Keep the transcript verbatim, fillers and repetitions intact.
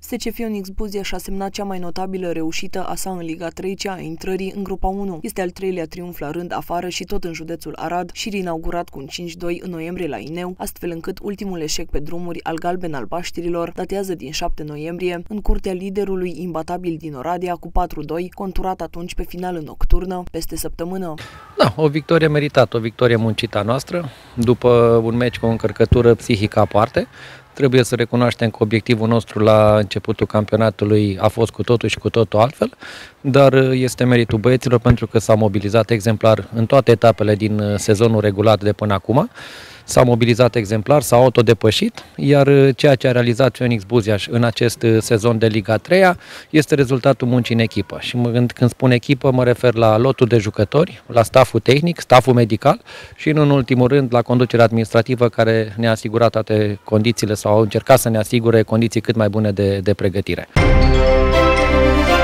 S C Phoenix Buzia și-a semnat cea mai notabilă reușită a sa în Liga trei, cea a intrării în Grupa unu. Este al treilea triumf la rând afară și tot în județul Arad și inaugurat cu un cinci doi în noiembrie la Ineu, astfel încât ultimul eșec pe drumuri al galben-albaștirilor datează din șapte noiembrie, în curtea liderului imbatabil din Oradea cu patru doi, conturat atunci pe finală nocturnă, peste săptămână. Da, o victorie meritată, o victorie muncită a noastră, după un meci cu o încărcătură psihică aparte. Trebuie să recunoaștem că obiectivul nostru la începutul campionatului a fost cu totul și cu totul altfel, dar este meritul băieților pentru că s-au mobilizat exemplar în toate etapele din sezonul regulat de până acum. S-au mobilizat exemplar, s-au autodepășit, iar ceea ce a realizat Phoenix Buziaș în acest sezon de Liga trei este rezultatul muncii în echipă. Și când spun echipă, mă refer la lotul de jucători, la stafful tehnic, stafful medical și, în ultimul rând, la conducerea administrativă care ne-a asigurat toate condițiile sau au încercat să ne asigure condiții cât mai bune de, de pregătire.